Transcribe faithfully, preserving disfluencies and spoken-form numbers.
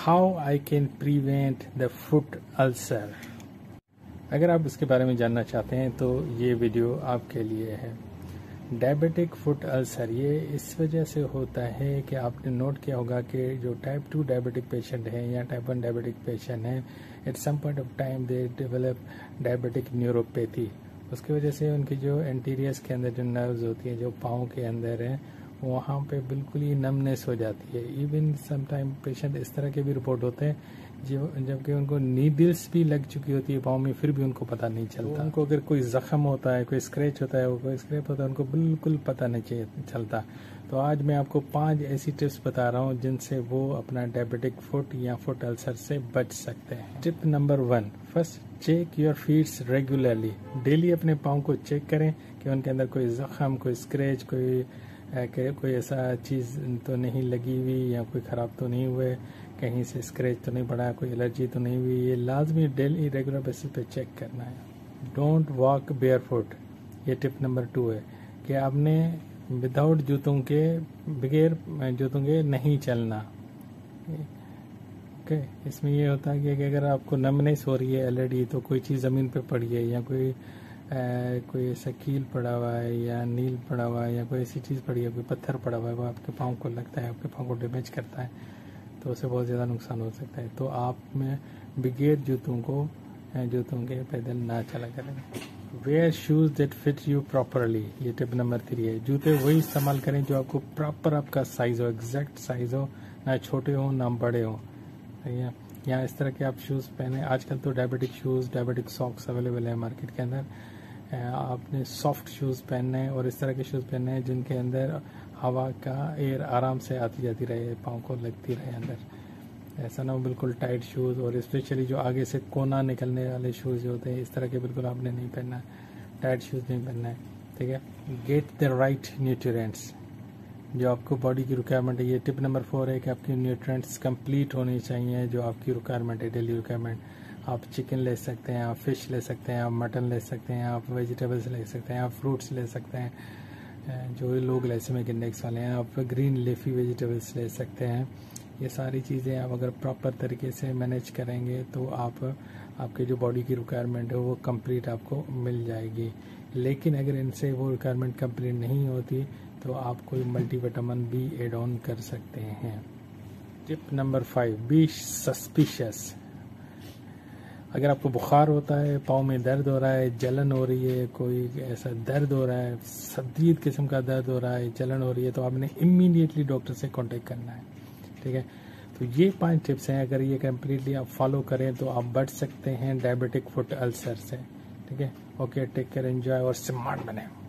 How I can prevent the foot ulcer. अगर आप इसके बारे में जानना चाहते हैं तो ये वीडियो आपके लिए है। डायबिटिक फुट अल्सर ये इस वजह से होता है कि आपने नोट किया होगा कि जो टाइप टू डायबिटिक पेशेंट हैं या टाइप वन डायबिटिक पेशेंट हैं, at some point of time they develop diabetic neuropathy. उसकी वजह से उनकी जो एंटीरियर्स के अंदर जो नर्व्स होती है, जो पाँव के अंदर है, वहाँ पे बिल्कुल ही नमनेस हो जाती है। इवन सम टाइम पेशेंट इस तरह के भी रिपोर्ट होते हैं जो जबकि उनको नीडल्स भी लग चुकी होती है पाँव में, फिर भी उनको पता नहीं चलता। तो उनको अगर कोई जख्म होता है, कोई स्क्रैच होता है, कोई स्क्रैप होता है, उनको बिल्कुल पता नहीं चलता। तो आज मैं आपको पांच ऐसी टिप्स बता रहा हूँ जिनसे वो अपना डायबिटिक फुट या फुट अल्सर से बच सकते हैं। Tip number one, first check your feets regularly. Daily अपने पाँव को चेक करें कि उनके अंदर कोई जख्म, कोई स्क्रैच, कोई कोई ऐसा चीज़ तो नहीं लगी हुई या कोई ख़राब तो नहीं हुए, कहीं से स्क्रैच तो नहीं पड़ा, कोई एलर्जी तो नहीं हुई। ये लाजमी डेली रेगुलर बेसिस पे चेक करना है। डोंट वॉक बेयर फुट, ये टिप नंबर टू है कि आपने विदाउट जूतों के, बगैर जूतों के नहीं चलना। ओके, इसमें ये होता है कि अगर आपको नमनेस हो रही है ऑलरेडी, तो कोई चीज़ ज़मीन पे पड़ी है या कोई आ, कोई ऐसा कील पड़ा हुआ है या नील पड़ा हुआ है या कोई ऐसी चीज़ पड़ी है, कोई पत्थर पड़ा हुआ है, वो आपके पाँव को लगता है, आपके पाँव को डैमेज करता है, तो उससे बहुत ज़्यादा नुकसान हो सकता है। तो आप में बगैर जूतों को जूतों के पैदल ना चला करें। Wear shoes that fit you properly, ये टिप नंबर थ्री है। जूते वही इस्तेमाल करें जो आपको प्रॉपर आपका साइज़ हो, एग्जैक्ट साइज़ हो, ना छोटे हो ना बड़े हो। सही है, यहाँ इस तरह के आप शूज़ पहने। आजकल तो diabetic shoes, diabetic socks available है मार्केट के अंदर। आपने सॉफ्ट शूज़ पहनने हैं और इस तरह के शूज़ पहनने हैं जिनके अंदर हवा का एयर आराम से आती जाती रहे, पाँव को लगती रहे अंदर। ऐसा ना हो बिल्कुल टाइट शूज़, और स्पेशली जो आगे से कोना निकलने वाले शूज़ जो होते हैं, इस तरह के बिल्कुल आपने नहीं पहनना है, टाइट शूज़ नहीं पहनना है। ठीक है, गेट द राइट न्यूट्रिएंट्स, जो आपको बॉडी की रिक्वायरमेंट है। ये टिप नंबर फोर है कि आपकी न्यूट्रिएंट्स कंप्लीट होनी चाहिए, जो आपकी रिक्वायरमेंट है, डेली रिक्वायरमेंट। आप चिकन ले सकते हैं, आप फिश ले सकते हैं, आप मटन ले सकते हैं, आप वेजिटेबल्स ले सकते हैं, आप फ्रूट्स ले सकते हैं, जो लोग ग्लाइसेमिक इंडेक्स वाले हैं, आप ग्रीन लीफी वेजिटेबल्स ले सकते हैं। ये सारी चीज़ें आप अगर प्रॉपर तरीके से मैनेज करेंगे तो आप आपके जो बॉडी की रिक्वायरमेंट है वो कंप्लीट आपको मिल जाएगी। लेकिन अगर इनसे वो रिक्वायरमेंट कंप्लीट नहीं होती तो आप कोई मल्टीविटामिन भी एड ऑन कर सकते हैं। Tip number five, be suspicious. अगर आपको बुखार होता है, पाँव में दर्द हो रहा है, जलन हो रही है, कोई ऐसा दर्द हो रहा है, शदीद किस्म का दर्द हो रहा है, जलन हो रही है, तो आपने इमीडिएटली डॉक्टर से कांटेक्ट करना है। ठीक है, तो ये पांच टिप्स हैं, अगर ये कम्प्लीटली आप फॉलो करें तो आप बच सकते हैं डायबिटिक फुट अल्सर से। ठीक है, ओके, टेक केयर, एंजॉय और स्मार्ट बने।